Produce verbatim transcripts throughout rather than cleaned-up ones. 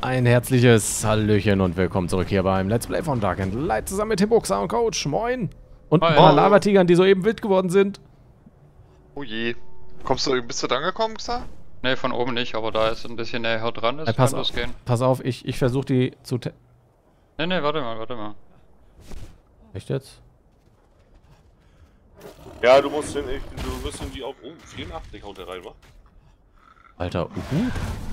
Ein herzliches Hallöchen und willkommen zurück hier beim Let's Play von Dark and Light zusammen mit Hippoxa und Coach. Moin! Und ein paar Lavatigern, die soeben wild geworden sind. Oh je. Kommst du, bist du da angekommen, Xa? Ne, von oben nicht, aber da ist ein bisschen näher dran ist, Hey, pass kann auf, das gehen. Pass auf, ich, ich versuche die zu... Ne, ne, warte mal, warte mal. Echt jetzt? Ja, du musst den, du wirst irgendwie auf... Oh, vierundachtzig haut der rein, wa? Alter, uhu.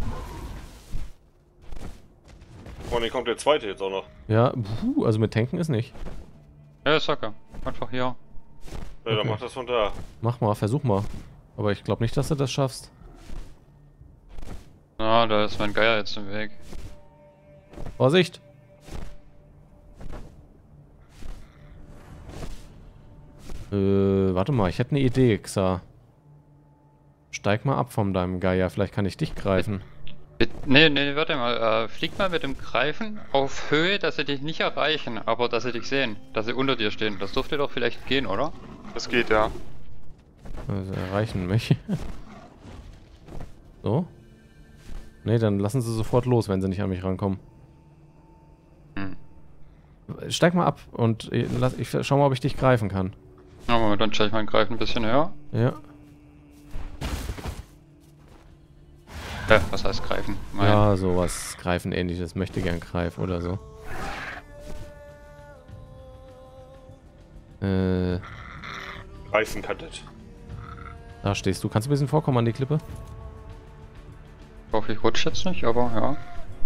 Und dann kommt der zweite jetzt auch noch. Ja, uhu, also mit Tanken ist nicht. Ja, ist okay. Einfach hier. Ja, Okay. dann mach das von da. Mach mal, versuch mal. Aber ich glaube nicht, dass du das schaffst. Na, da ist mein Geier jetzt im Weg. Vorsicht! Äh, warte mal, ich hätte eine Idee, Xa. Steig mal ab von deinem Geier, vielleicht kann ich dich greifen. Ne, ne, warte mal. Äh, flieg mal mit dem Greifen auf Höhe, dass sie dich nicht erreichen, aber dass sie dich sehen. Dass sie unter dir stehen. Das dürfte doch vielleicht gehen, oder? Das geht, ja. Also erreichen mich. So? Ne, dann lassen sie sofort los, wenn sie nicht an mich rankommen. Hm. Steig mal ab und ich, lass, ich schau mal, ob ich dich greifen kann. Na, Moment, dann stelle ich meinen Greifen ein bisschen höher. Ja. Äh, was heißt greifen? Mein Ja, sowas Greifen ähnliches. Möchte gern greifen oder so. Äh, Reifen cuttet. da stehst du. Kannst du ein bisschen vorkommen an die Klippe? Ich hoffe, ich rutsche jetzt nicht, aber ja.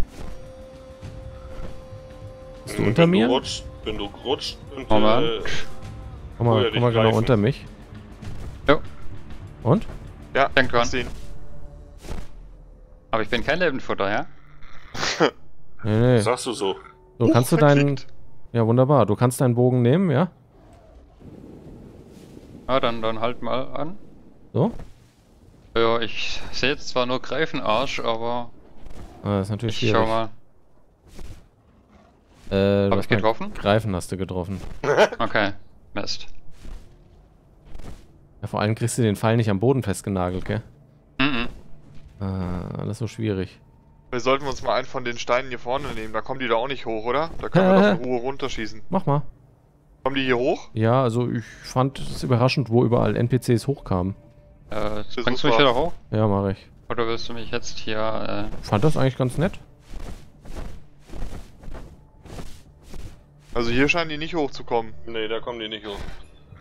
Bist du unter wenn mir? Du rutscht, wenn du rutscht und Moment. äh, Komm mal, Oh ja, komm dich mal genau greifen. unter mich. Jo, Und? Ja, denk dran. ich seh ihn. Aber ich bin kein Lebendfutter, ja? Nee, nee. sagst du so. So, Huch, kannst du deinen... verkriegt. Ja, wunderbar. Du kannst deinen Bogen nehmen, ja? Ja, dann, dann halt mal an. So? Ja, ich sehe jetzt zwar nur Greifenarsch, aber Ah, das ist natürlich ich schwierig. schau mal. Äh, du Hab hast ich mal getroffen? Greifen hast du getroffen. Okay, Mist. Ja, vor allem kriegst du den Pfeil nicht am Boden festgenagelt, gell? Mhm. Ah, alles so schwierig. Wir sollten uns mal einen von den Steinen hier vorne nehmen. Da kommen die da auch nicht hoch, oder? Da können wir doch in Ruhe runterschießen. Mach mal. Kommen die hier hoch? Ja, also ich fand es überraschend, wo überall N P Cs hochkamen. Äh, Versuch bringst du mich mal. wieder hoch? Ja, mache ich. Oder willst du mich jetzt hier, Ich fand das eigentlich ganz nett. Also hier scheinen die nicht hochzukommen. Nee, da kommen die nicht hoch.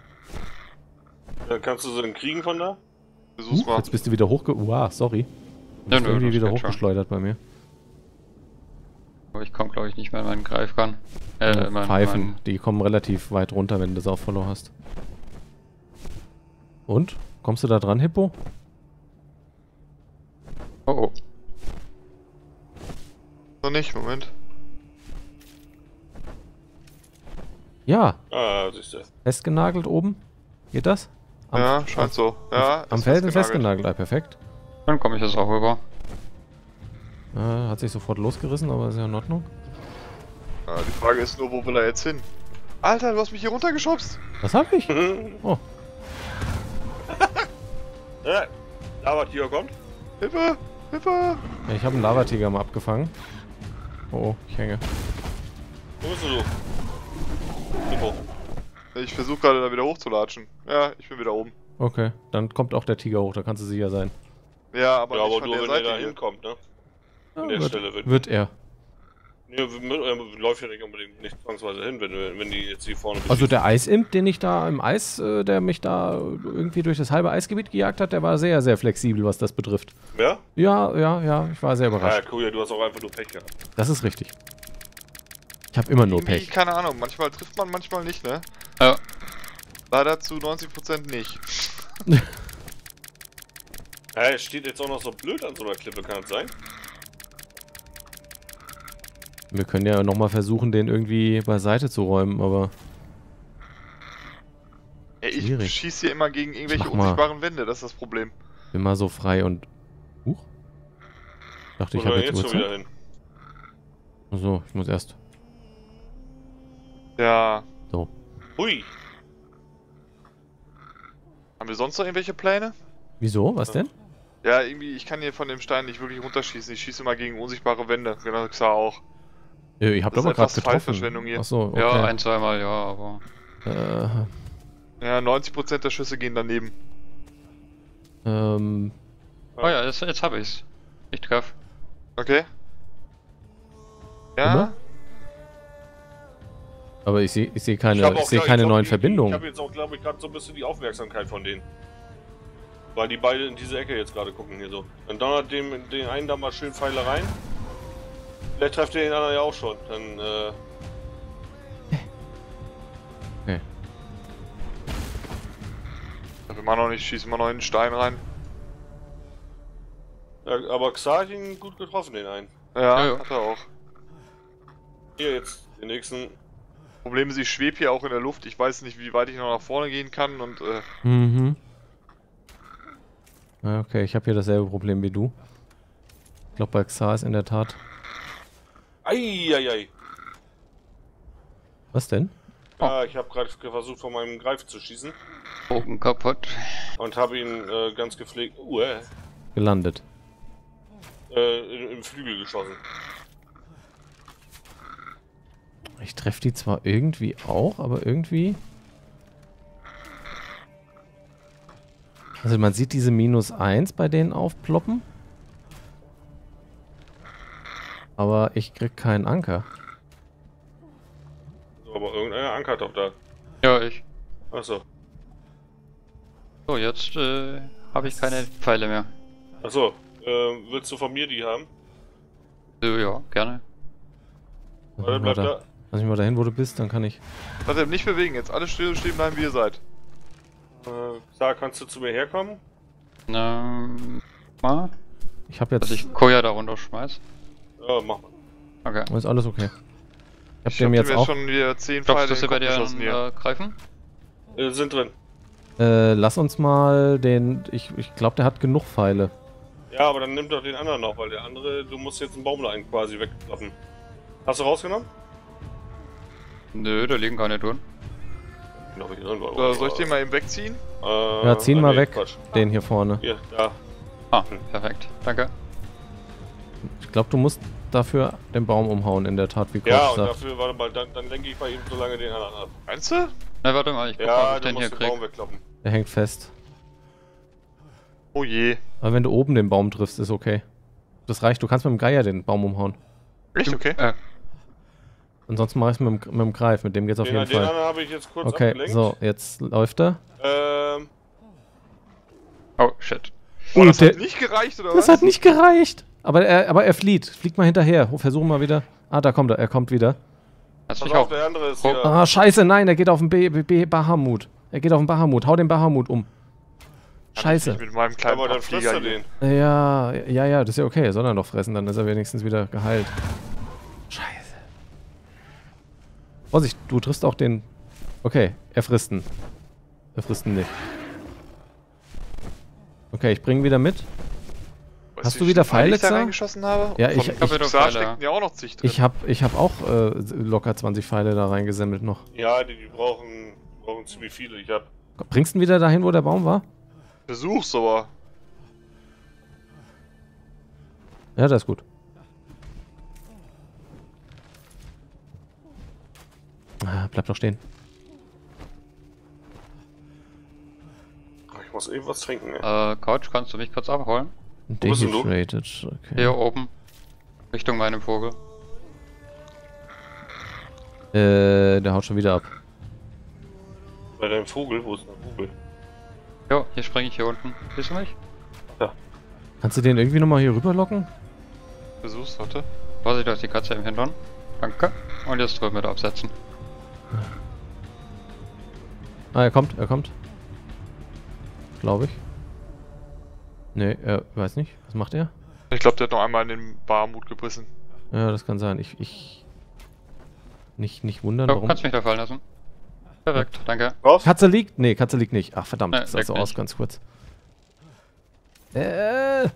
Dann kannst du sie dann kriegen von da? Versuch's Uh, mal. jetzt bist du wieder hochge... Wow, sorry. Du Ja, bist nö, irgendwie das wieder geht schon. hochgeschleudert bei mir. äh, ich komme glaube ich nicht mehr in meinen Greifgarn. Äh, Ja, mein, Pfeifen, mein, die kommen relativ weit runter, wenn du das auch Follow hast. Und? Kommst du da dran, Hippo? Oh oh. Noch nicht, Moment. Ja, Ah, siehst du. festgenagelt oben. Geht das? Am, Ja, scheint so. Ja, am ist Feld ist festgenagelt. festgenagelt, ah, perfekt. Dann komme ich jetzt auch rüber. Äh, hat sich sofort losgerissen, aber ist ja in Ordnung. Ja, die Frage ist nur, wo will er jetzt hin? Alter, du hast mich hier runtergeschubst. Was hab ich? Oh, Ja, aber Tiger kommt. Hilfe! Hilfe! ja, ich habe einen Lavatiger mal abgefangen. Oh, oh, ich hänge. Wo bist du so? Hippo. Ich versuche gerade da wieder hochzulatschen. Ja, ich bin wieder oben. Okay, dann kommt auch der Tiger hoch, da kannst du sicher sein. Ja, aber Ja, nicht aber von nur der wenn der Seite da hier. hinkommt, ne? Ja, An der wird, Stelle wird. wird er. Nee, er läuft ja nicht unbedingt nicht zwangsweise hin, wenn, du- wenn die jetzt hier vorne Also der Eisimp, den ich da im Eis, äh, der mich da irgendwie durch das halbe Eisgebiet gejagt hat, der war sehr, sehr flexibel, was das betrifft. Ja? Ja, ja, ja, ich war sehr Ja, überrascht. cool, ja, du hast auch einfach nur Pech gehabt. Das ist richtig. Ich habe immer nur Irgendwie, Pech. keine Ahnung, manchmal trifft man, manchmal nicht, ne? Ja. Leider zu neunzig Prozent nicht. Ja, es steht jetzt auch noch so blöd an so einer Klippe, kann das sein? Wir können ja nochmal versuchen, den irgendwie beiseite zu räumen, aber... Ja, ich Schwierig. schieße hier immer gegen irgendwelche Mach mal. unsichtbaren Wände, das ist das Problem. Bin mal so frei und... Huch. Dachte, ich Wo habe soll jetzt er jetzt schon wieder Uhrzeit. hin? So, ich muss erst... Ja. So. Hui! Haben wir sonst noch irgendwelche Pläne? Wieso? Was denn? Ja, irgendwie, ich kann hier von dem Stein nicht wirklich runterschießen. Ich schieße immer gegen unsichtbare Wände. Genau, Xar auch. Ja, ihr habt Das aber ist gerade etwas getroffen. Fallverschwendung hier. Achso, okay. Ja, ein, zweimal, ja, aber... Äh, Ja, neunzig Prozent der Schüsse gehen daneben. ähm, Oh ja, jetzt, jetzt hab ich's. Ich treff. Okay. Ja. Immer? aber ich sehe ich seh keine, hab ich auch seh grad- keine glaub, neuen die- Verbindungen. Ich habe jetzt auch, glaube ich, gerade so ein bisschen die Aufmerksamkeit von denen. Weil die beide in diese Ecke jetzt gerade gucken hier so. Dann donnert dem den einen da mal schön Pfeile rein. Vielleicht trefft ihr den anderen ja auch schon. Dann, äh. Okay. Wir machen noch nicht, schießen wir noch in den Stein rein. Ja, aber Xar hat ihn gut getroffen, den einen. Ja, Ja, ja. hat er auch. Hier jetzt, den nächsten. Problem ist, ich schwebe hier auch in der Luft. Ich weiß nicht, wie weit ich noch nach vorne gehen kann und äh, Mhm. Ja, okay, ich habe hier dasselbe Problem wie du. Ich glaube, bei Xar ist in der Tat... Eieiei. Was denn? Ja, ich habe gerade versucht, von meinem Greif zu schießen. Bogen kaputt. Und habe ihn äh, ganz gepflegt. Uh, äh, Gelandet. äh, im Flügel geschossen. Ich treffe die zwar irgendwie auch, aber irgendwie... Also man sieht diese minus eins bei denen aufploppen. Aber ich krieg keinen Anker. So, aber irgendeiner ankert doch da. Ja, ich. Achso. So, jetzt äh, habe ich keine Pfeile mehr. Achso. Ähm, willst du von mir die haben? So, ja, gerne. Lass Oder mich, mal bleibt da, da? lass mich mal dahin, wo du bist, dann kann ich... Warte, nicht bewegen, jetzt alle still stehen bleiben, wie ihr seid. Äh, da kannst du zu mir herkommen? Ähm, mal, Ich habe dass jetzt... ich Koja da runterschmeiß. Ja, mach mal. Okay. Ist alles okay. Ich hab Ich dem hab jetzt dem jetzt auch... schon wieder zehn Pfeile Glaubst du, in dass den sie bei Kopf dir geschossen hier. äh, greifen? Äh, sind drin. Äh, lass uns mal den... Ich, ich glaube, der hat genug Pfeile. Ja, aber dann nimm doch den anderen noch, weil der andere, du musst jetzt einen Baum da einen quasi wegklappen. Hast du rausgenommen? Nö, da liegen keine drin. Glaube ich irgendwo. Oder soll ich den mal eben wegziehen? Äh, Ja, zieh ihn ah, mal nee, weg, Quatsch. den hier vorne. Hier, da. Ah, perfekt. Danke. Ich glaube, du musst dafür den Baum umhauen, in der Tat, wie Coach Ja, und sagt. dafür, warte mal, dann, dann lenke ich bei ihm so lange den anderen ab. Meinst du? Na, warte mal, ich guck mal, Ja, ob ich du den hier musst den Baum krieg. wegklappen. Der hängt fest. Oh je. Aber wenn du oben den Baum triffst, ist okay. Das reicht, du kannst mit dem Geier den Baum umhauen. Echt? Okay. Äh, Ansonsten mach ich es mit, dem- mit dem Greif, mit dem geht's auf Den, jeden den Fall. anderen habe ich jetzt kurz Okay, abgelenkt. so, jetzt läuft er. Ähm, oh, shit. Oh, das der- hat nicht gereicht, oder Das was? hat nicht gereicht. Aber er, aber er flieht. Fliegt mal hinterher. Versuchen mal wieder. Ah, da kommt er. Er kommt wieder. Hast pass mich auf, auch. der andere ist Oh. hier. Ah, scheiße, nein, er geht auf den B, B, B Bahamut. Er geht auf den Bahamut. Hau den Bahamut um. Scheiße. Ich mit meinem kleinen Aber dann frisst Abflieger er hier. den. Ja, ja, ja, das ist ja okay. Er soll er noch fressen, dann ist er wenigstens wieder geheilt. Scheiße. Vorsicht, du triffst auch den... Okay, er frisst ihn. Er frisst ihn nicht. Okay, ich bringe ihn wieder mit. Weißt Hast wie du viele wieder Pfeile ich da Pfeile, reingeschossen habe? Ja, Von ich- ich, ich- hab ja doch da Pfeile. steckten ja auch noch zig drin. Ich hab, ich hab auch äh, locker zwanzig Pfeile da reingesammelt noch. Ja, die, die brauchen, brauchen ziemlich viele. Ich hab. Bringst du ihn wieder dahin, wo der Baum war? Versuch's aber. Ja, das ist gut. Ah, bleib doch stehen. Ich muss eben was trinken, ey. Äh, Couch, kannst du mich kurz abholen? bist denn du? Dehydrated, okay. Hier oben. Richtung meinem Vogel. Äh, der haut schon wieder ab. Bei deinem Vogel, wo ist der Vogel? Jo, hier springe ich hier unten. Siehst du mich? Kannst du den irgendwie nochmal hier rüberlocken? Versuch's, warte. Vorsicht, da ist die Katze im Hintern. Danke. Und jetzt drüben mit absetzen. Ah, er kommt, er kommt. Glaube ich. Nee, er weiß nicht. Was macht er? Ich glaube, der hat noch einmal in den Barmut gebissen. Ja, das kann sein. Ich, ich... Nicht, nicht wundern, Jo, warum... kannst mich da fallen lassen. Perfekt, danke. Was? Katze liegt? Nee, Katze liegt nicht. Ach, verdammt. Nee, Das sah so liegt aus, nicht. ganz kurz. Äh...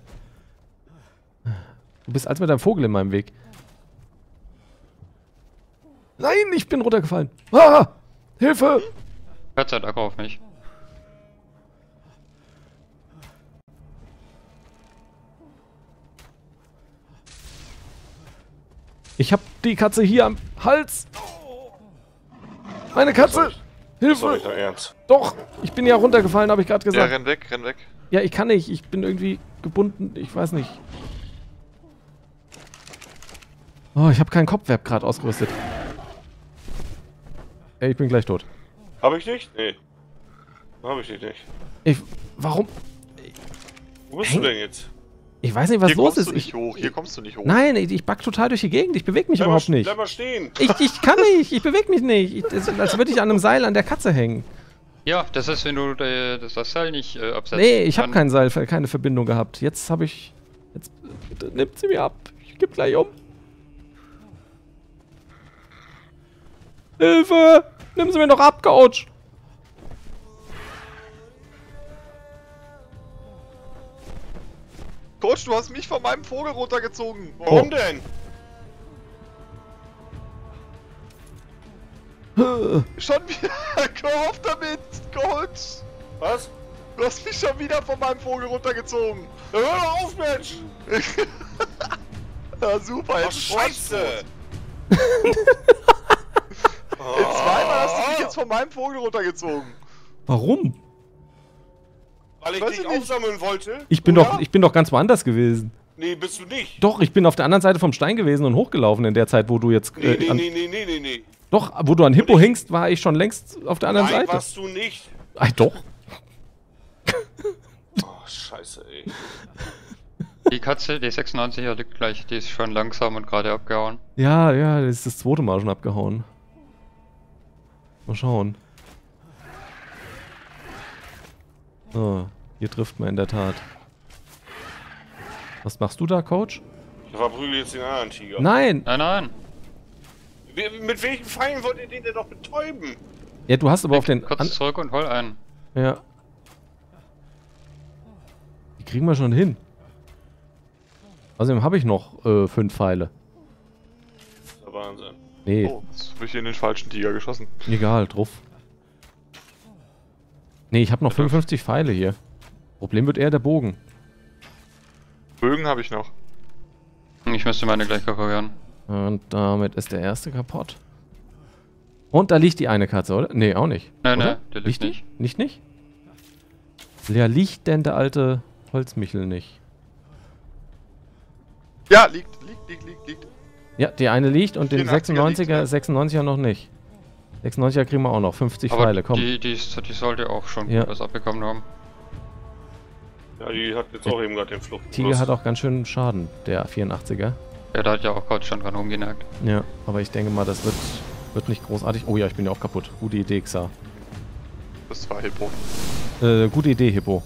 Du bist als mit deinem Vogel in meinem Weg. Nein, ich bin runtergefallen. Ah! Hilfe! Hört seid Acker auf mich. Ich hab die Katze hier am Hals. Meine Katze! Das Hilfe! war nicht dein Ernst. Doch! Ich bin ja runtergefallen, habe ich gerade Ja, gesagt. renn weg, renn weg. Ja, ich kann nicht. Ich bin irgendwie gebunden. Ich weiß nicht. Oh, ich habe keinen Kopfweb gerade ausgerüstet. Ey, ich bin gleich tot. Hab ich nicht? Nee. Hab ich dich nicht. Ich... Warum? Wo bist Häng- du denn jetzt? Ich weiß nicht, was Hier los kommst ist. du nicht Ich, hoch, hier kommst du nicht hoch. nein, ich, ich back total durch die Gegend. Ich bewege mich Bleib überhaupt mal, nicht. Bleib mal stehen. Ich, ich kann nicht. Ich bewege mich nicht. Ich, das ist, als würde ich an einem Seil an der Katze hängen. Ja, das ist, wenn du äh, das, das Seil nicht äh, absetzt. Nee, ich habe Dann- kein Seil, keine Verbindung gehabt. Jetzt habe ich... Jetzt bitte, nimmt sie mir ab. Ich geb gleich um. Hilfe! Nimm sie mir doch ab, Coach! Coach, du hast mich von meinem Vogel runtergezogen. Warum Oh. denn? Schon wieder. Hör auf damit, Coach. Was? Du hast mich schon wieder von meinem Vogel runtergezogen. Ja, hör doch auf, Mensch! Ja, super, Ach, jetzt ist Coach Scheiße! tot. Zweimal hast du mich jetzt von meinem Vogel runtergezogen. Warum? Weil ich Weiß dich ich nicht. aufsammeln wollte? Ich bin, oder? doch, ich bin doch ganz woanders gewesen. Nee, bist du nicht. Doch, ich bin auf der anderen Seite vom Stein gewesen und hochgelaufen in der Zeit, wo du jetzt... Nee, Äh, nee, an, nee, nee, nee, nee, nee. Doch, wo du an Hippo Und ich- hängst, war ich schon längst auf der anderen Nein, Seite. warst du nicht. Ah, doch. Oh, scheiße, ey. Die Katze, die sechsundneunziger liegt gleich, die ist schon langsam und gerade abgehauen. Ja, ja, das ist das zweite Mal schon abgehauen. Mal schauen. So, hier trifft man in der Tat. Was machst du da, Coach? Ich verprügel jetzt den anderen Tiger. Nein! Nein, nein. Wie- Mit welchen Pfeilen wollt ihr den denn doch betäuben? Ja, du hast aber auf den... Kurz An zurück und hol einen. ja. Die kriegen wir schon hin. Außerdem habe ich noch äh, fünf Pfeile. Das ist der Wahnsinn. Nee, Oh, jetzt hab ich in den falschen Tiger geschossen. egal, drauf. Nee, ich habe noch fünfundfünfzig Pfeile hier. Problem wird eher der Bogen. Bögen habe ich noch. Ich müsste meine gleich reparieren. Und damit ist der erste kaputt. Und da liegt die eine Katze, oder? Nee, auch nicht. Nein, oder? nein, der liegt die? nicht. Nicht, nicht? Ja, liegt denn der alte Holzmichel nicht? Ja, liegt, liegt, liegt, liegt, liegt. Ja, die eine liegt und den vierundachziger liegt, sechsundneunziger, ja. sechsundneunziger noch nicht. sechsundneunziger kriegen wir auch noch. fünfzig Aber Pfeile, komm. die, die, ist- die sollte auch schon Ja. gut was abbekommen haben. Ja, die hat jetzt auch eben gerade den Flucht. Tiger hat auch ganz schön Schaden, der vierundachtziger. Ja, da hat ja auch gerade schon dran rumgenagt. Ja, aber ich denke mal, das wird, wird nicht großartig. Oh ja, ich bin ja auch kaputt. Gute Idee, Xa. Das war Hippo. Äh, gute Idee, Hippo.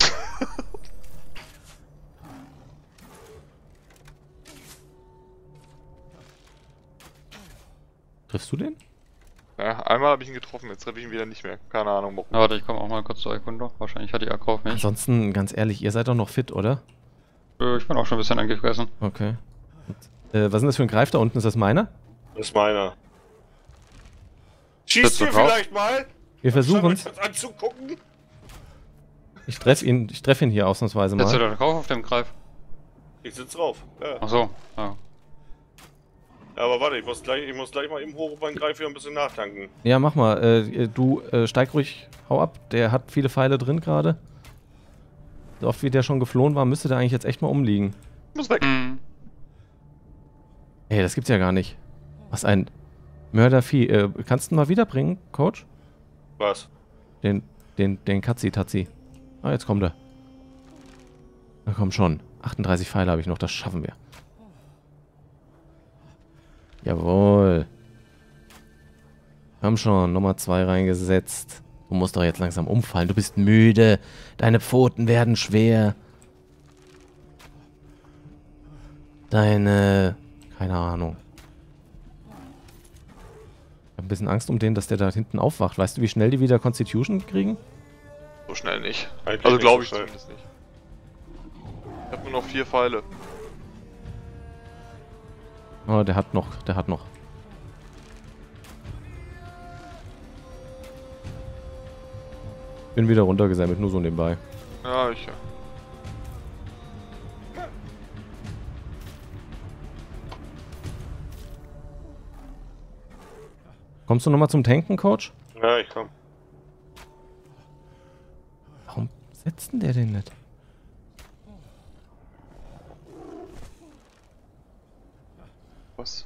Triffst du den? Ja, einmal habe ich ihn getroffen, jetzt treffe ich ihn wieder nicht mehr. Keine Ahnung warum. Na, warte, ich komme auch mal kurz zur Erkundung. Wahrscheinlich hat die Aggro auf mich. Ansonsten, ganz ehrlich, ihr seid doch noch fit, oder? Äh, ich bin auch schon ein bisschen angefressen. Okay. Und, äh, was ist denn das für ein Greif da unten? Ist das meiner? Das ist meiner. Schießt Setzt du ihr drauf? vielleicht mal? Wir versuchen es. es. Anzugucken? Ich treffe ihn, ich treff ihn hier ausnahmsweise Setzt du mal. da drauf auf dem Greif? Ich sitz drauf. Ja. Ach so. Ja. Ja, aber warte, ich muss gleich, ich muss gleich mal eben hoch beim Greif wieder ein bisschen nachtanken. Ja, mach mal. Äh, du äh, steig ruhig, hau ab. Der hat viele Pfeile drin gerade. So oft wie der schon geflohen war, müsste der eigentlich jetzt echt mal umliegen. Muss weg. Mhm. Ey, das gibt's ja gar nicht. Was ein Mördervieh. Äh, kannst du ihn mal wiederbringen, Coach? Was? Den, den, den Katzi-Tatzi. Ah, jetzt kommt er. Na komm schon. achtunddreißig Pfeile habe ich noch, das schaffen wir. Jawohl. Komm schon, Nummer zwei reingesetzt. Du musst doch jetzt langsam umfallen. Du bist müde. Deine Pfoten werden schwer. Deine... Keine Ahnung. Ich habe ein bisschen Angst um den, dass der da hinten aufwacht. Weißt du, wie schnell die wieder Constitution kriegen? So schnell nicht. Eigentlich Also nicht glaube so ich schnell. zumindest nicht. Ich habe nur noch vier Pfeile. Oh, der hat noch, der hat noch. Bin wieder runtergesammelt, nur so nebenbei. Ja, ich ja. Kommst du nochmal zum Tanken, Coach? Ja, ich komm. Warum setzt denn der den nicht? Was?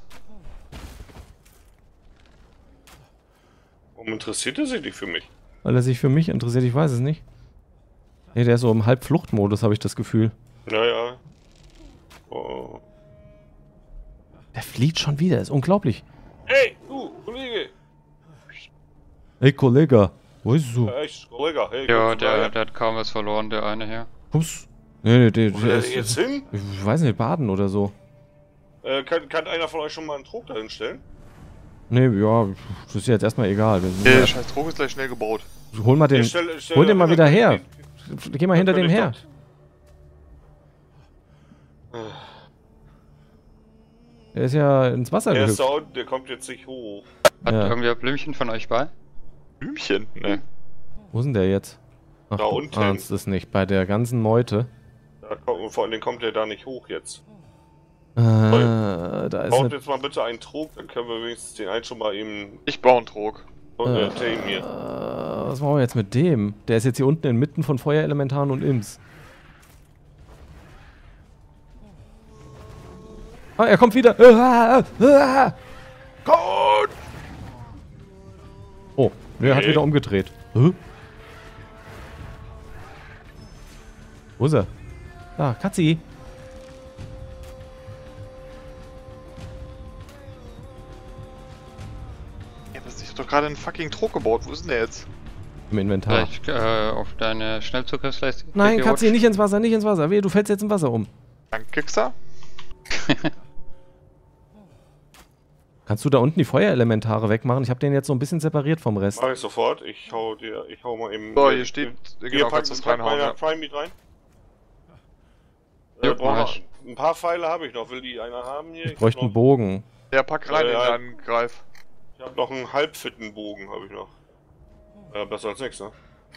Warum interessiert er sich nicht für mich? Weil er sich für mich interessiert, ich weiß es nicht. Nee, der ist so im Halbfluchtmodus, habe ich das Gefühl. Naja. Oh. Der flieht schon wieder, ist unglaublich. Hey, du, Kollege! Ey, Kollege, wo ist du? Ja, echt, Kollege, hey, Ja, kommst du der, mal der hat kaum was verloren, der eine hier. Kommst Nee, nee, der, her? Wo der will ist, der jetzt hin? ich weiß nicht, baden oder so. Äh, kann, kann einer von euch schon mal einen Trog dahin stellen? Nee, ja, das ist jetzt erstmal egal. Wir sind Der ja, scheiß Trog ist gleich schnell gebaut. hol mal den, Ich stell- ich stell hol da den mal hin, wieder dann her. kann Geh mal hinter dann dem kann her. ich dort- Der ist ja ins Wasser Der ist gehüpft. da unten, der kommt jetzt nicht hoch. Hat Ja. irgendwer Blümchen von euch bei? Blümchen? Ne. Wo ist denn der jetzt? Ach, Da du unten. ahnst es nicht, bei der ganzen Meute. Da kommt, vor allem kommt der da nicht hoch jetzt. Äh, da ist Baut eine, jetzt mal bitte einen Trog, dann können wir wenigstens den einen schon mal eben Ich baue einen Trog. und Äh. äh, Tame hier. äh, was machen wir jetzt mit dem? Der ist jetzt hier unten inmitten von Feuerelementaren und Imps. Ah, er kommt wieder. Ah, ah, Gott! Oh, der hat Nee. wieder umgedreht. Hä? Wo ist er? Da, Katzi. Ja, aber ich hab doch gerade einen fucking Trog gebaut. Wo ist denn der jetzt? Im Inventar. Vielleicht äh, auf deine Schnellzugriffsleiste. Nein, gerutscht. Katzi, nicht ins Wasser, nicht ins Wasser. Wehe, du fällst jetzt im Wasser um. Danke, Xer. Kannst du da unten die Feuerelementare wegmachen? Ich habe den jetzt so ein bisschen separiert vom Rest. Mach ich sofort. Ich hau dir, ich hau mal eben. So, hier steht. Hier, Genau, pack, kannst du das pack reinhauen. mal Ja. Prime Meat rein. Jo, Äh, brauch mach noch- ich. ein paar Pfeile habe ich noch. Will die einer haben hier? Ich bräuchte hab einen noch, Bogen. Ja, pack rein Ja, in ja. deinen Greif. ich hab noch einen halbfitten Bogen, habe ich noch. Ja, besser als nichts, ne?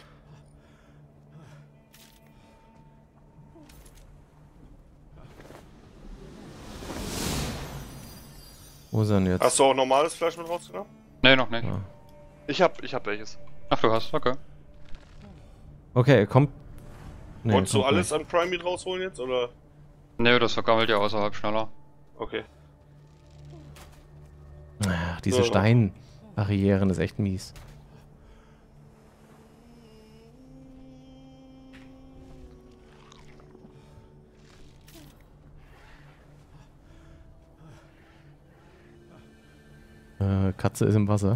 Wo ist er denn jetzt? Hast du auch normales Fleisch mit rausgenommen? Nee, noch nicht. Ja. Ich hab, ich hab welches. Ach, du hast, okay. Okay, kommt. Nee, Wolltest du kommt alles an Prime Meat rausholen jetzt, oder? Nee, das vergammelt ja außerhalb schneller. Okay. nicht. Ach, diese Ja. Steinbarrieren ist echt mies. Äh, Katze ist im Wasser.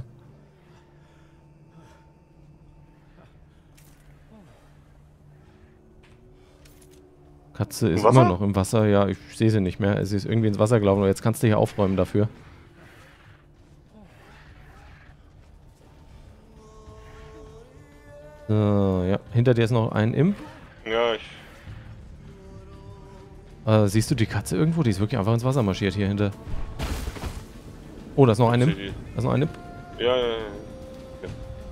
Katze ist Wasser? immer noch im Wasser. Ja, ich sehe sie nicht mehr. Sie ist irgendwie ins Wasser gelaufen. Aber jetzt kannst du hier aufräumen dafür. So, ja. Hinter dir ist noch ein Imp. Ja, ich. Äh, siehst du die Katze irgendwo? Die ist wirklich einfach ins Wasser marschiert hier hinter. Oh, da ist noch ein seh Imp. die. Da ist noch ein Imp. Ja, ja, ja. ja.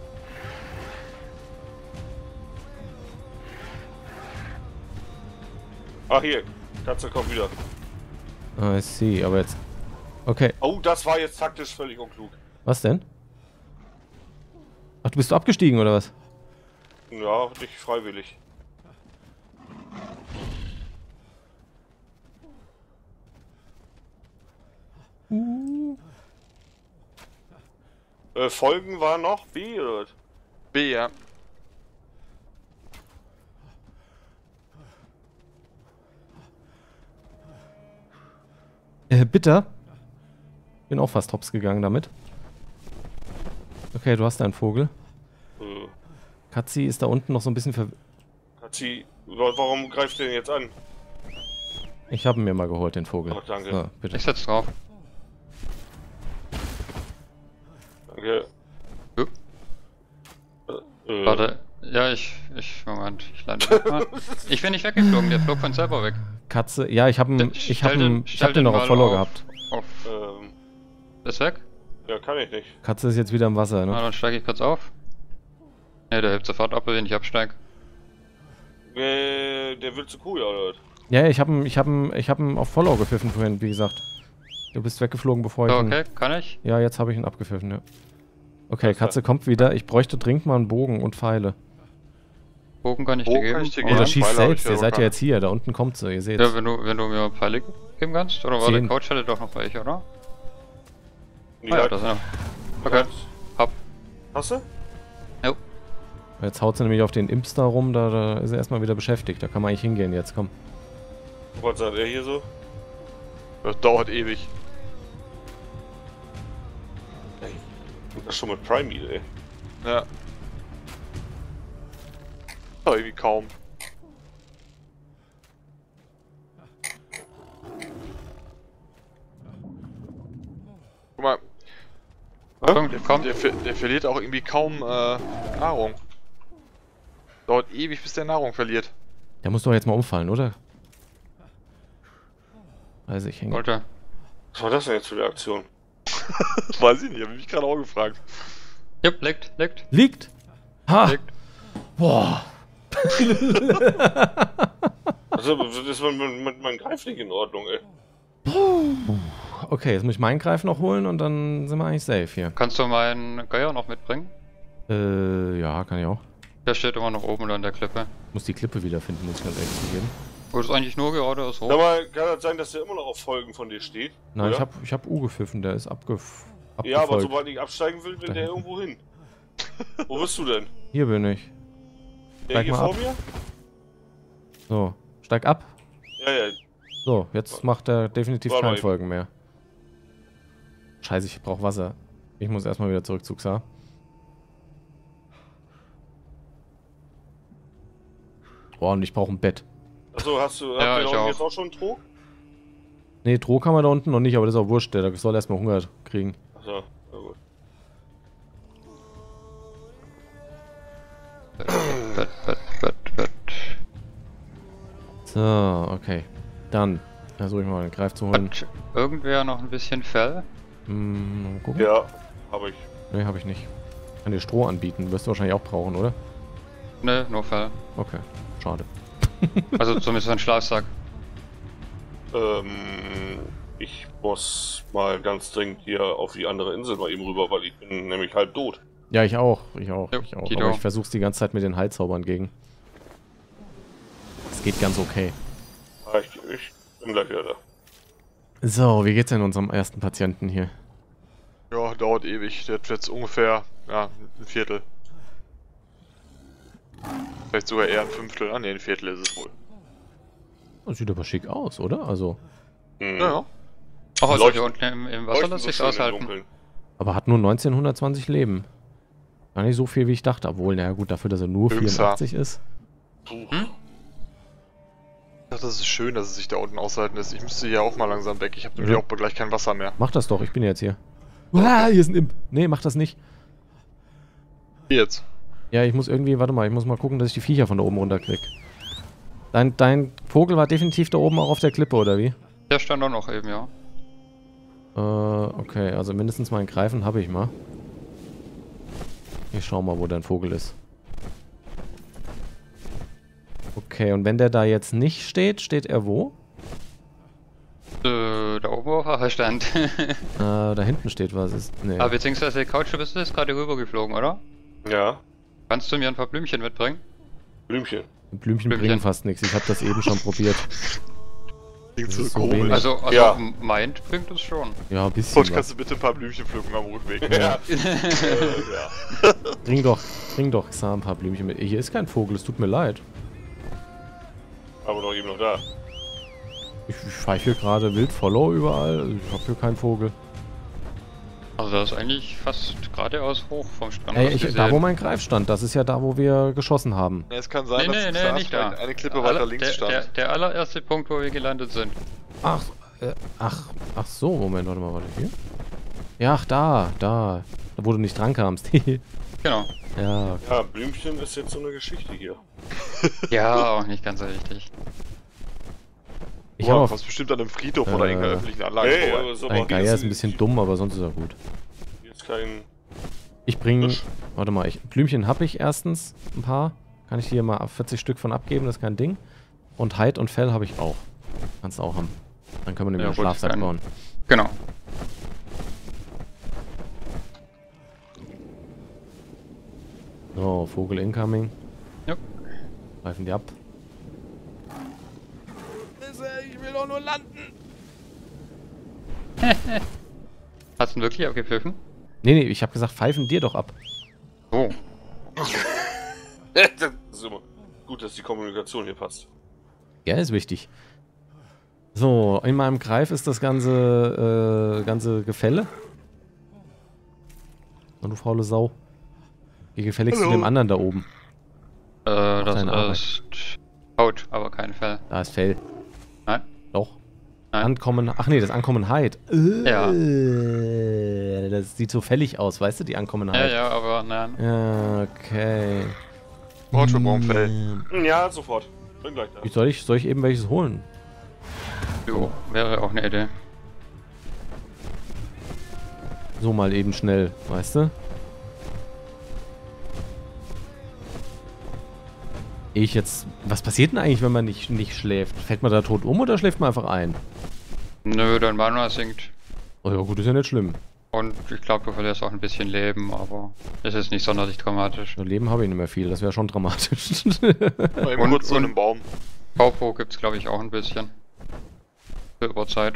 Ach hier, Katze kommt wieder. Ah, I see. Aber jetzt... Okay. Oh, das war jetzt taktisch völlig unklug. Was denn? Ach, du bist du abgestiegen oder was? Ja, nicht freiwillig. Äh, Folgen war noch B oder was? B, ja. Äh, bitter. Bin auch fast hops gegangen damit. Okay, du hast einen Vogel. Äh, Katzi ist da unten noch so ein bisschen ver... Katzi, wa- warum greift der denn jetzt an? Ich habe ihn mir mal geholt, den Vogel. Ach, danke. So, bitte. Ich setz drauf. Danke. Ja. Äh, äh, Warte. Ja, ich. Ich. Moment, ich lande doch mal. Ich bin nicht weggeflogen, der flog von selber weg. Katze, ja, ich habe ihn, Stell ich hab den- ihn, ich stell hab den noch auf mal Follow auf- gehabt. Auf. Ähm, Ist weg? ja, kann ich nicht. Katze ist jetzt wieder im Wasser, Na, ne? dann steige ich kurz auf. Ne, der hebt sofort ab, wenn ich absteig. Äh, der will zu Kuh, ja, oder was? Ja, ich habe ihn, ich habe ihn, ich habe ihn auf Follow gepfiffen vorhin, wie gesagt. Du bist weggeflogen, bevor ich So, ihn... okay, kann ich? Ja, jetzt habe ich ihn abgepfiffen, ja. Okay, Katze kommt wieder. Ich bräuchte dringend mal einen Bogen und Pfeile. Bogen kann ich Bogen dir geben. kann ich dir Oder geben. Moment. schießt Pfeile hab selbst, ich ja ihr seid ja keine. jetzt hier. Da unten kommt sie, ihr seht. Ja, wenn du, wenn du mir Pfeile geben kannst. Oder war der Zehn. Couch hatte doch noch welche, oder? Die Ah, ja, hat- das sind noch. Okay. Hab. Hast du? Jo. Jetzt haut sie nämlich auf den Imps da rum, da, da ist er erstmal wieder beschäftigt. Da kann man eigentlich hingehen jetzt, komm. Was sagt er hier so? Das dauert ewig. Ey, das ist schon mit Primeal, ey. Ja. Aber irgendwie kaum. Guck mal, Achtung, der, komm. der, ver- der verliert auch irgendwie kaum äh, Nahrung. Dauert ewig, bis der Nahrung verliert. Der muss doch jetzt mal umfallen, oder? Also ich hänge. Wollte. Was war das denn jetzt für eine Aktion? Das weiß ich nicht, hab ich mich gerade auch gefragt. Jupp, leckt, leckt, Liegt! Ha! leckt. Boah! Also, das ist mit, mit, mit meinem Greif nicht in Ordnung, ey. Okay, jetzt muss ich meinen Greif noch holen und dann sind wir eigentlich safe hier. Kannst du meinen Geier noch mitbringen? Äh, ja, kann ich auch. Der steht immer noch oben an der Klippe. Muss die Klippe wiederfinden, muss ich ganz ehrlich zugeben. Wo ist eigentlich nur geradeaus hoch? Sag mal, kann das sein, dass der immer noch auf Folgen von dir steht? Nein, oder? ich hab, ich hab U gepfiffen, der ist abgef abgefolgt. Ja, aber sobald ich absteigen will, will der Dahin. irgendwo hin. Wo bist du denn? Hier bin ich. Der Steig hier mal vor ab. mir? So, steig ab. Ja, ja. So, jetzt macht er definitiv Warte keine mal. Folgen mehr. Scheiße, ich brauch Wasser. Ich muss erstmal wieder zurück zu Xar. Oh, und ich brauche ein Bett. Achso, hast du, Ja, habt ihr ich da auch. jetzt auch schon einen Trog? Ne, Trog haben wir da unten noch nicht, aber das ist auch wurscht. Der soll erstmal Hunger kriegen. Achso, na gut. Bett, Bett, Bett, Bett, Bett. So, okay. Dann versuche ich mal einen Greif zu holen. Hat irgendwer noch ein bisschen Fell? Hm, mal gucken. Ja, hab ich. Ne, habe ich nicht. Kann dir Stroh anbieten. Wirst du wahrscheinlich auch brauchen, oder? Ne, nur Fell. Okay, schade. Also zumindest ein Schlafsack. Ähm, ich muss mal ganz dringend hier auf die andere Insel mal eben rüber, weil ich bin nämlich halb tot. Ja, ich auch. Ich auch. Jo, Ich auch. Tito. Aber ich versuch's die ganze Zeit mit den Heilzaubern gegen. Es geht ganz okay. Ah, ich, ich bin gleich wieder da. So, wie geht's denn unserem ersten Patienten hier? Ja, dauert ewig. Der hat jetzt ungefähr, ja, ein Viertel. Vielleicht sogar eher ein Fünftel. Ah ne, ein Viertel ist es wohl. Das sieht aber schick aus, oder? Also. Hm. Ja, ja. Ach, also Leuchten- hier unten im, im Wasser Leuchten lässt so sich's schön im aushalten. Dunkeln. Aber hat nur neunzehnhundertzwanzig Leben. Gar nicht so viel, wie ich dachte. Obwohl, naja, gut, dafür, dass er nur Höchster. vierundachtzig ist. Puh. Ich dachte, das ist schön, dass es sich da unten aushalten lässt. Ich müsste hier auch mal langsam weg. Ich habe nämlich Ja. auch gleich kein Wasser mehr. Mach das doch, ich bin jetzt hier. Ah, hier ist ein Imp. Nee, mach das nicht. Wie jetzt? Ja, ich muss irgendwie, warte mal, ich muss mal gucken, dass ich die Viecher von da oben runterkrieg. Dein, dein Vogel war definitiv da oben auch auf der Klippe, oder wie? Der stand auch noch eben, ja. Äh, okay, also mindestens mal einen Greifen habe ich mal. Ich schau mal, wo dein Vogel ist. Okay, und wenn der da jetzt nicht steht, steht er wo? Äh, da oben auf der stand. Äh, da hinten steht was. Ist, nee. Aber beziehungsweise Couch, du bist jetzt gerade rübergeflogen, oder? Ja, Kannst du mir ein paar Blümchen mitbringen? Blümchen. Blümchen, Blümchen. bringen fast nichts. Ich habe das eben schon probiert. Klingt Das so ist so komisch. wenig. Also, also Ja. meint bringt es schon. Ja, ein bisschen Coach, was. kannst du bitte ein paar Blümchen pflücken am Rückweg? Ja. äh, ja. Bring doch, bring doch Xar ein paar Blümchen mit. Hier ist kein Vogel, es tut mir leid. Aber doch eben noch da. Ich, ich pfeife hier gerade wild Follow überall. Also ich habe hier keinen Vogel. Also das ist eigentlich fast geradeaus hoch vom Strand Ey, aus ich, gesehen. da wo mein Greif stand, das ist ja da, wo wir geschossen haben. Ja, es kann sein, Nee, dass nee, du nee, sagst, nicht da. weil eine Klippe Aller- weiter links der, stand. Der, der allererste Punkt, wo wir gelandet sind. Ach, äh, ach, ach so, Moment, warte mal, warte hier. Ja, ach, da, da. Da, wo du nicht drankamst. Genau. Ja, Ja, Blümchen ist jetzt so eine Geschichte hier. Ja, auch nicht ganz so richtig. ich Oh, habe was bestimmt an einem Friedhof Äh, oder irgendeiner öffentlichen Anlage Hey, vorbei. aber so ein aber Geier hier ist ein bisschen dumm, aber sonst ist er gut. Hier ist kein. Ich bringe, Fisch. warte mal, ich, Blümchen habe ich erstens ein paar. Kann ich hier mal vierzig Stück von abgeben, das ist kein Ding. Und Hide und Fell habe ich auch. Kannst du auch haben. Dann können wir nämlich Ja, einen gut, Schlafsack dann- bauen. Genau. So, Vogel incoming. Ja. Greifen die ab. Ich will doch nur landen. Hast du ihn wirklich abgepfiffen? Nee, nee, ich habe gesagt, pfeifen dir doch ab. Oh. Das ist immer gut, dass die Kommunikation hier passt. Ja, ist wichtig. So, in meinem Greif ist das ganze, äh, ganze Gefälle. Und du faule Sau. Geh gefälligst zu Hallo. dem anderen da oben. Äh, das deine Arbeit. ist Haut, aber kein Fell. Da ist Fell. Nein? Doch. Nein. Ankommen. Ach nee, das Ankommenheit. Ja. Äh, Das sieht so fällig aus, weißt du, die Ja, Ankommenheit. ja, aber nein. Ja, okay. Braucht schon Baumfell. Ja, sofort. Bin gleich da. Wie soll ich, soll ich eben welches holen? Jo, wäre auch eine Idee. So mal eben schnell, weißt du? Ich jetzt. Was passiert denn eigentlich, wenn man nicht, nicht schläft? Fällt man da tot um oder schläft man einfach ein? Nö, dein Mana sinkt. Oh ja, gut, ist ja nicht schlimm. Und ich glaube, du verlierst auch ein bisschen Leben, aber es ist nicht sonderlich dramatisch. So Leben habe ich nicht mehr viel, das wäre schon dramatisch. Mal eben Und- kurz zu und- einem Baum. Popo gibt's glaube ich auch ein bisschen. Für Überzeit.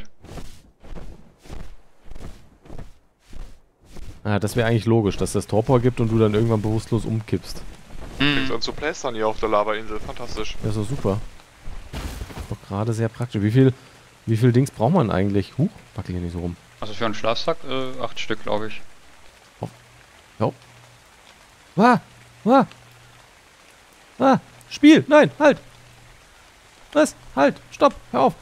Ah, das wäre eigentlich logisch, dass das Torpor gibt und du dann irgendwann bewusstlos umkippst. Fängst Hm. an zu plästern hier auf der Lava-Insel. Fantastisch. Das ist doch super. Doch gerade sehr praktisch. Wie viel, wie viel Dings braucht man eigentlich? Huch, wackel hier nicht so rum. Also für einen Schlafsack äh, acht Stück, glaube ich. Jo. Ah, ah, ah, Spiel, nein, halt. Was? Halt, stopp, hör auf.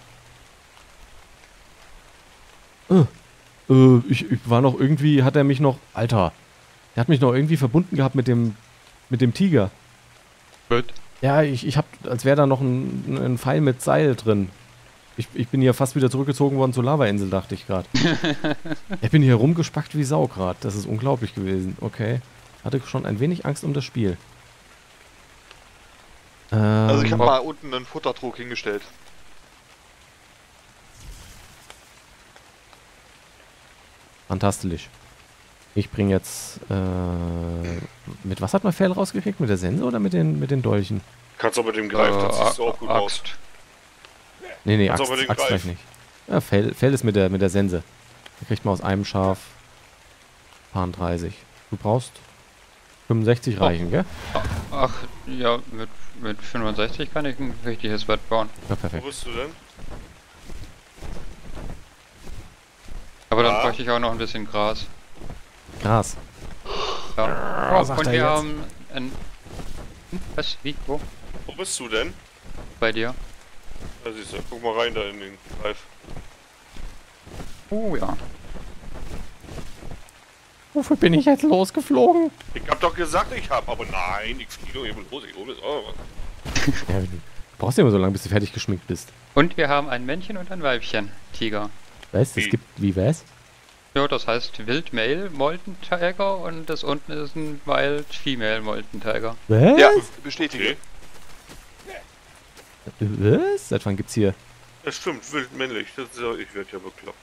Äh, äh, ich, ich war noch irgendwie, hat er mich noch, Alter, er hat mich noch irgendwie verbunden gehabt mit dem, mit dem Tiger. Gut. Ja, ich, ich hab, als wäre da noch ein, ein Pfeil mit Seil drin. Ich, ich bin hier fast wieder zurückgezogen worden zur Lava-Insel, dachte ich gerade. Ich bin hier rumgespackt wie Sau gerade. Das ist unglaublich gewesen. Okay. Hatte schon ein wenig Angst um das Spiel. Ähm, Also ich habe mal unten einen Futtertrog hingestellt. fantastisch. Ich bringe jetzt, äh, mit was hat man Fell rausgekriegt? Mit der Sense oder mit den, mit den Dolchen? Kannst auch mit dem Greif, das Äh, siehst du auch gut aus. Axt. Nee, nee, Kannst Axt, auch mit den Axt Greif. gleich nicht. Ja, Fell, Fell ist mit der, mit der Sense. Da kriegt man aus einem Schaf Paar dreißig. Du brauchst fünfundsechzig reichen, gell? Ach, ja, mit, mit fünfundsechzig kann ich ein richtiges Bett bauen. Ja, Wo perfekt. bist du denn? Aber dann Ah. bräuchte ich auch noch ein bisschen Gras. Gras. Ja. sagt Und er wir jetzt. haben ein... Hm, was? Wie? Wo? Wo bist du denn? Bei dir? Da siehst du, guck mal rein da in den Greif. Oh ja. Wofür bin ich jetzt losgeflogen? Ich hab doch gesagt, ich hab, aber nein, ich fliege doch eben los, ich hole es auch. Ja, du brauchst ja immer so lange, bis du fertig geschminkt bist. Und wir haben ein Männchen und ein Weibchen. Tiger. Weißt du, es Wie? gibt, wie was? Ja, das heißt Wild Male Molten Tiger und das unten ist ein Wild Female Molten Tiger. Was? Ja, bestätige. Okay. Was? Seit wann gibt's hier? Das stimmt, wild männlich, das ist ja, ich werde ja bekloppt.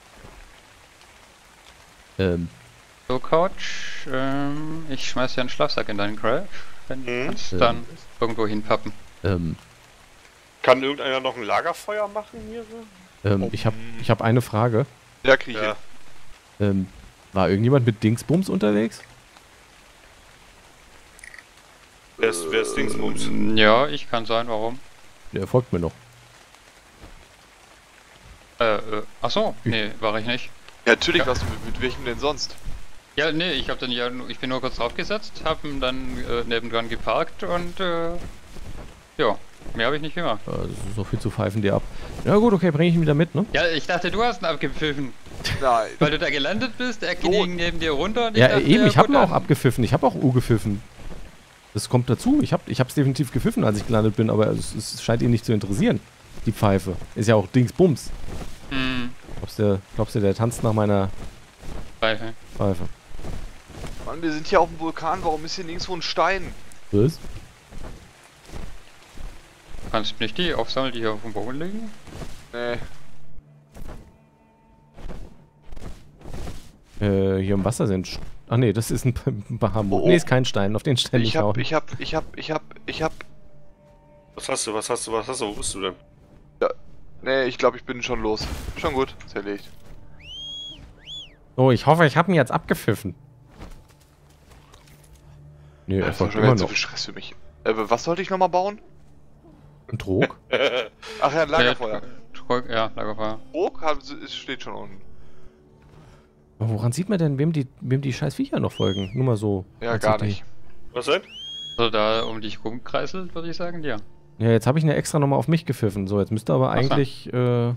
Ähm, So, Couch, ähm, ich schmeiß dir einen Schlafsack in deinen Grave. Wenn du Mhm. kannst Ähm. dann irgendwo hinpappen. ähm, Kann irgendeiner noch ein Lagerfeuer machen hier so? ähm, ich hab, ich hab eine Frage. Ja, krieg ich Ja. hin. Ähm, war irgendjemand mit Dingsbums unterwegs? Wer ist, wer ist Dingsbums? Ja, ich kann sein, warum. Der folgt mir noch. Äh, äh, ach so, nee, war ich nicht. Ja, natürlich Ja. warst du mit, mit welchem denn sonst? Ja, nee, ich hab dann ja, nur- ich bin nur kurz draufgesetzt, hab ihn dann äh, nebendran geparkt und äh, ja, mehr habe ich nicht gemacht. Äh, das ist so viel zu pfeifen dir ab. Na gut, okay, bringe ich ihn wieder mit, ne? Ja, ich dachte, du hast ihn abgepfiffen, Nein. weil du da gelandet bist, er So. ging neben dir runter und Ja, dachte, eben, ich ja, habe gut, ihn auch dann- abgepfiffen. Ich habe auch U gepfiffen. Das kommt dazu. Ich habe ich hab's definitiv gepfiffen, als ich gelandet bin, aber es, es scheint ihn nicht zu interessieren. Die Pfeife. Ist ja auch Dingsbums. Hm, Glaubst du, glaubst du, der tanzt nach meiner Pfeife. Pfeife? Mann, wir sind hier auf dem Vulkan, warum ist hier nirgendwo ein Stein? Was? Du kannst nicht die aufsammeln, die hier auf dem Boden liegen? Nee. Äh, hier im Wasser sind Ach nee, das ist ein Bahamut. Oh. Nee, ist kein Stein. Auf den Stein Ich nicht hab, hauen. ich hab, ich hab, ich hab, ich hab. Was hast du, was hast du, was hast du, wo bist du denn? Nee, ich glaube, ich bin schon los. Schon gut, ist erledigt. Oh, ich hoffe, ich habe ihn jetzt abgepfiffen. Nee, er Das ist folgt schon immer wieder zu noch. viel Stress für mich. Äh, was sollte ich nochmal bauen? Ein Trog? Ach ja, ein Lagerfeuer. Trog- Ja, Lagerfeuer. Burg hat- es steht schon unten. Aber woran sieht man denn, wem die, wem die scheiß Viecher noch folgen? Nur mal so. Ja, als gar Idee. nicht. Was denn? Also da um dich rumkreiselt, würde ich sagen, ja. Ja, jetzt habe ich eine extra nochmal auf mich gepfiffen. So, jetzt müsste aber Ach so. eigentlich. Äh,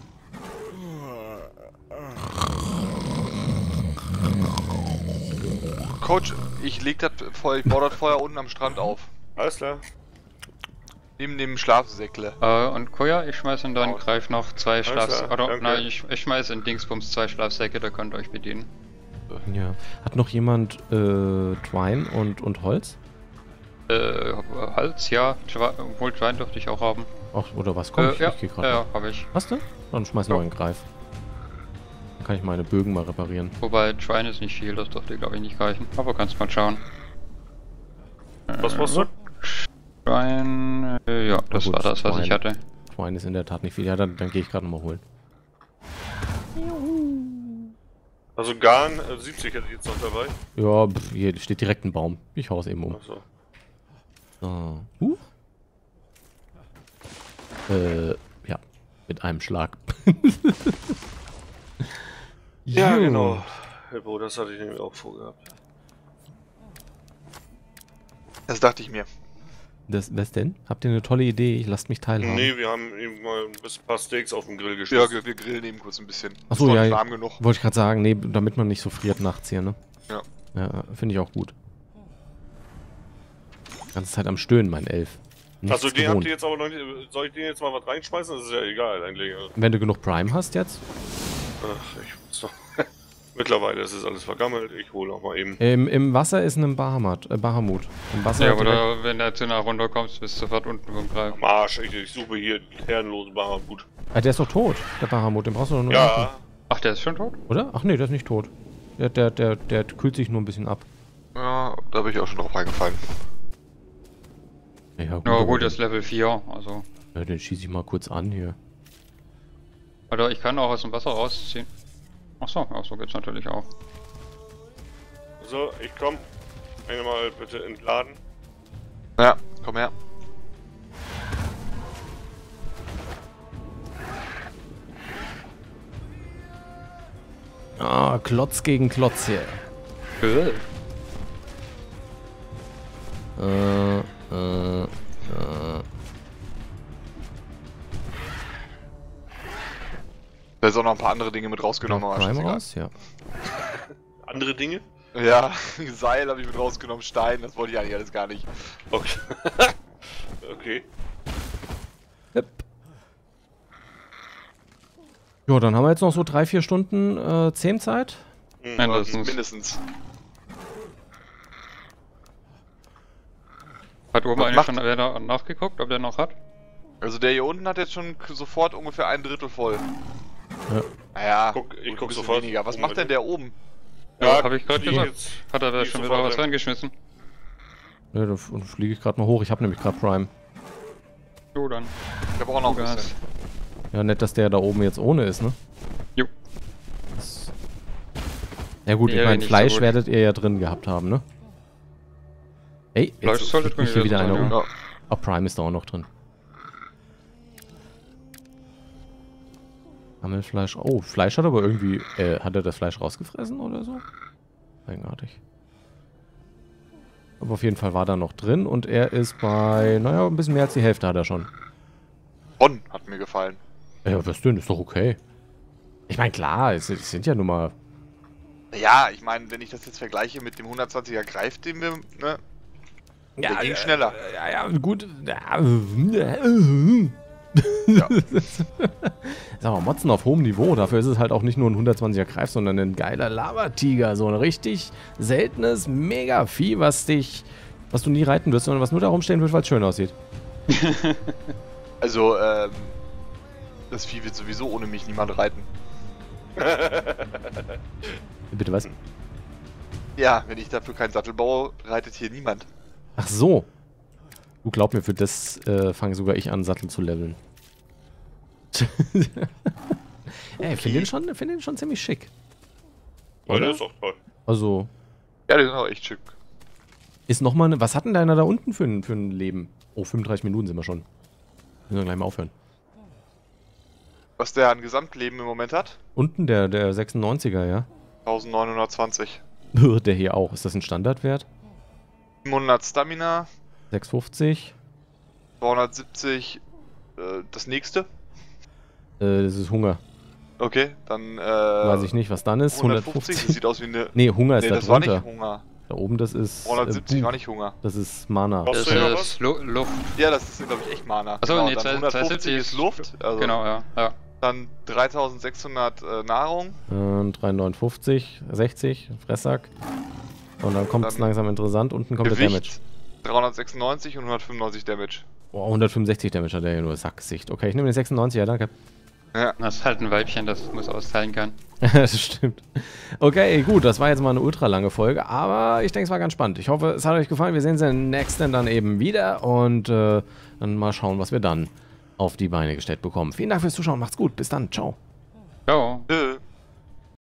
Coach, ich leg das Feuer, ich baue das Feuer unten am Strand auf. Alles klar. Neben dem Schlafsäckle. Äh, und Koya, ich schmeiß in deinen Oh. Greif noch zwei klar, Schlafsäcke. Oder, danke. nein, ich, ich schmeiß in Dingsbums zwei Schlafsäcke, da könnt ihr euch bedienen. ja. Hat noch jemand äh, Twine und, und Holz? Äh, Hals, ja. Schwa- Obwohl, Schwein dürfte ich auch haben. Ach, oder was? Komm, Äh, ich, ja, ich geh gerade. ja, ja, hab ich. Hast du? Dann schmeiß noch einen Greif. Dann kann ich meine Bögen mal reparieren. Wobei, Schwein ist nicht viel, das dürfte glaube ich nicht reichen. Aber kannst mal schauen. Was Äh, brauchst du? Schwein, äh, ja, das gut, war das, was ich Schwein. hatte. Twine ist in der Tat nicht viel. Ja, dann, dann gehe ich gerade nochmal holen. Also Garn, äh, siebzig hätte ich jetzt noch dabei. Ja, pff, hier steht direkt ein Baum. Ich hau's eben um. Achso. So. Huh. Äh, ja. Mit einem Schlag. Ja, Jo. genau. Herr Bro, das hatte ich nämlich auch vorgehabt. Das dachte ich mir. Das, was denn? Habt ihr eine tolle Idee? Lasst mich teilhaben. Nee, wir haben eben mal ein bisschen- paar Steaks auf dem Grill Ja, geschmissen. wir wir grillen eben kurz ein bisschen. Ach so, Ist noch ja, nicht ja. warm genug. Wollte ich gerade sagen, nee, damit man nicht so friert nachts hier, ne? Ja. Ja, finde ich auch gut. Die ganze Zeit am Stöhnen, mein Elf. Nichts Achso, den habt gewohnt. ihr jetzt aber noch nicht. Soll ich den jetzt mal was reinschmeißen? Das ist ja egal eigentlich. Wenn du genug Prime hast jetzt. Ach, ich muss doch. Mittlerweile ist es alles vergammelt. Ich hole noch mal eben. Im, im Wasser ist ein Bahamut. Äh, Bahamut. Im Wasser Ja, direkt- oder wenn der Zinner runterkommst, bist du sofort unten vom Greif. Am Arsch, ich, ich suche hier herrenlosen Bahamut. Ah, der ist doch tot, der Bahamut. Den brauchst du doch nur machen. Ja, Ach, der ist schon tot? Oder? Ach nee, der ist nicht tot. Der, der, der, der kühlt sich nur ein bisschen ab. Ja, da bin ich auch schon drauf reingefallen. Ja, gut, Ja aber gut, den- das ist Level vier, also. Ja, den schieße ich mal kurz an hier. Oder ich kann auch aus dem Wasser rausziehen. Achso, ja, so geht's natürlich auch. so, ich komm. Einmal bitte entladen. Ja, komm her. Ah, Klotz gegen Klotz hier. Äh, äh, äh. Da ist auch noch ein paar andere Dinge mit rausgenommen. aber Prime scheißegal. raus? Ja. Andere Dinge? Ja, Seil habe ich mit rausgenommen, Stein, das wollte ich eigentlich alles gar nicht. Okay. okay. Yep. Ja, dann haben wir jetzt noch so drei, vier Stunden äh, Zähmzeit. Hm, Mindestens. Mindestens. Hat oben Was eigentlich macht- schon wer nachgeguckt, ob der noch hat? Also der hier unten hat jetzt schon k- sofort ungefähr ein Drittel voll. Ja. Naja, Guck- ich gut, guck ein bisschen sofort. weniger. Was macht denn der oben? Ja, hab ich gerade die gesagt. jetzt- Hat er da die schon sofort wieder was rein. reingeschmissen? Ja, da f- fliege ich gerade mal hoch. Ich habe nämlich gerade Prime. Jo, dann. Ich habe auch noch ein Gas. bisschen. Ja, nett, dass der da oben jetzt ohne ist, ne? Jo. Das ja gut, ich Ja, meine, nicht so Fleisch gut. werdet ihr ja drin gehabt haben, ne? Ey, Fleisch jetzt sollte fliegt drin mich hier wieder gewesen einer sein, um. Ja. Ah, Prime ist da auch noch drin. Hammelfleisch. Oh, Fleisch hat aber irgendwie... Äh, hat er das Fleisch rausgefressen oder so? Eigenartig. Aber auf jeden Fall war da noch drin und er ist bei... Naja, ein bisschen mehr als die Hälfte hat er schon. Bonn hat mir gefallen. Ja, was denn? Ist doch okay. Ich meine, klar, es, es sind ja nun mal... Ja, ich meine, wenn ich das jetzt vergleiche mit dem hundertzwanziger Greif, den wir, ne? Der ging schneller. Ja, ja, gut. Ja. Ja. Sag mal, Motzen auf hohem Niveau. Dafür ist es halt auch nicht nur ein hundertzwanziger Greif, sondern ein geiler Lavatiger. So ein richtig seltenes Mega-Vieh, was dich, was du nie reiten wirst, sondern was nur da rumstehen wird, weil es schön aussieht. Also, ähm, das Vieh wird sowieso ohne mich niemand reiten. Bitte was? Ja, wenn ich dafür keinen Sattel baue, reitet hier niemand. Ach so. Du glaub mir, für das äh, fange sogar ich an, Sattel zu leveln. Ey, ich finde den, schon- find den schon ziemlich schick. Ja, der Oder? ist auch toll. Also, Ja, die sind auch echt schick. ist nochmal eine. Was hat denn deiner da unten für ein, für ein Leben? Oh, fünfunddreißig Minuten sind wir schon. Müssen wir gleich mal aufhören. Was der an Gesamtleben im Moment hat? Unten der, der sechsundneunziger, ja? neunzehnhundertzwanzig. Der hier auch. Ist das ein Standardwert? siebenhundert Stamina, sechshundertfünfzig. zweihundertsiebzig äh, das nächste. Äh, das ist Hunger. Okay, dann äh, Weiß ich nicht, was dann ist. hundertfünfzig, das hundertfünfzig. sieht aus wie eine... Nee, Hunger ist Nee, da das war drunter. nicht Hunger. Da oben, das ist. äh, hundertsiebzig Buch. war nicht Hunger. Das ist Mana. Was? Das Hast du ja ist was? Lu Luft. Ja, das ist, glaube ich, echt Mana. Achso, nee, dann zwei- hundertfünfzig ist Luft. Also Genau, ja. ja. Dann dreitausendsechshundert äh, Nahrung. Und dreihundertneunundfünfzig, sechzig, Fresssack. Und dann kommt es Dann langsam interessant. Unten kommt der Damage. Gewicht dreihundertsechsundneunzig und hundertfünfundneunzig Damage. Boah, hundertfünfundsechzig Damage hat der hier nur. Sacksicht. Okay, ich nehme den sechsundneunzig, ja, danke. Ja. Das ist halt ein Weibchen, das muss austeilen kann. Das stimmt. Okay, gut, das war jetzt mal eine ultra lange Folge, aber ich denke, es war ganz spannend. Ich hoffe, es hat euch gefallen. Wir sehen uns in der nächsten dann eben wieder und äh, dann mal schauen, was wir dann auf die Beine gestellt bekommen. Vielen Dank fürs Zuschauen, macht's gut, bis dann, ciao. Ciao. Tschüss.